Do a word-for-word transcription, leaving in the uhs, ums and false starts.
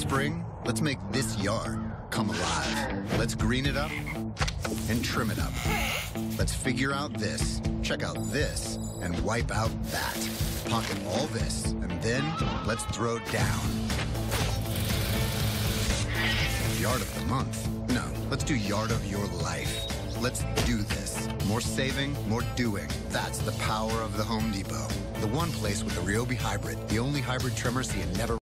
spring, let's make this yard come alive. Let's green it up and trim it up. Let's figure out this, check out this, and wipe out that. Pocket all this, and then let's throw down. Yard of the month? No, let's do yard of your life. Let's do this. More saving, more doing. That's the power of the Home Depot. The one place with the Ryobi Hybrid, the only hybrid trimmer so you never